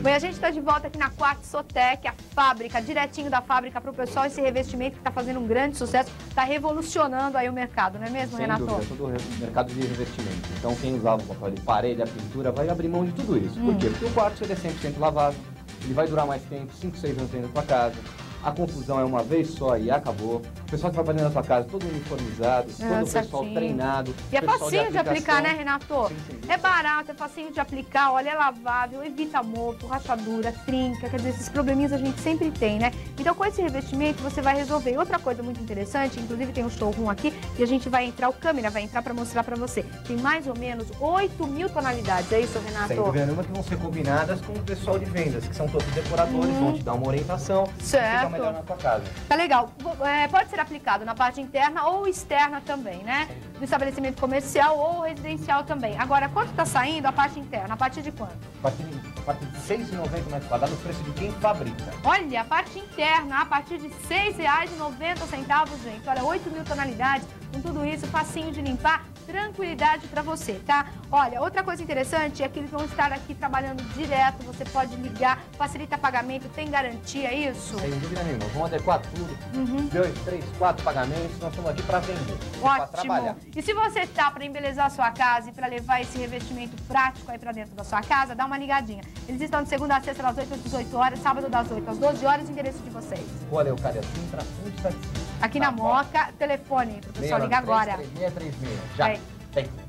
Bom, e a gente está de volta aqui na Quartzotec, a fábrica, direitinho da fábrica para o pessoal, esse revestimento que está fazendo um grande sucesso, está revolucionando aí o mercado, não é mesmo, Renato? Sem dúvida, todo o mercado de revestimento. Então, quem usava o papel de parede, a pintura, vai abrir mão de tudo isso. Por quê? Porque o quartzo ele é 100% lavado, ele vai durar mais tempo, 5, 6 anos dentro da tua casa. A confusão é uma vez só e acabou. O pessoal que trabalha na tua casa, todo uniformizado, todo o pessoal treinado. E é facinho de aplicar, né, Renato? Sim. É barato, é facinho de aplicar, olha, é lavável, evita mofo, rachadura, trinca, quer dizer, esses probleminhas a gente sempre tem, né? Então, com esse revestimento, você vai resolver. E outra coisa muito interessante, inclusive tem um showroom aqui, e a gente vai entrar, o câmera vai entrar para mostrar para você. Tem mais ou menos 8.000 tonalidades, é isso, Renato? Sem dúvida nenhuma, que vão ser combinadas com o pessoal de vendas, que são todos decoradores, vão te dar uma orientação. Certo. Melhor na tua casa. Tá legal. Pode ser aplicado na parte interna ou externa também, né? Do estabelecimento comercial ou residencial também. Agora, quanto tá saindo a parte interna? A partir de quanto? A partir de R$ 6,90 metro quadrado, o preço de quem fabrica. Olha, a parte interna, a partir de R$ 6,90, gente. Olha, 8.000 tonalidades, com tudo isso, facinho de limpar, tranquilidade para você, tá? Olha, outra coisa interessante é que eles vão estar aqui trabalhando direto, você pode ligar, facilita pagamento, tem garantia, é isso? Sem dúvida nenhuma, vamos adequar tudo, 2, 3, 4 pagamentos, nós estamos aqui para vender, para trabalhar. E se você tá para embelezar a sua casa e para levar esse revestimento prático aí para dentro da sua casa, dá uma ligadinha. Eles estão de segunda a sexta, das 8 às 18 horas, sábado das 8 às 12 horas, o endereço de vocês. Rua Leocádia Sintra, 175. Aqui na Moca, telefone para o pessoal ligar agora. 3636. Já. Tem.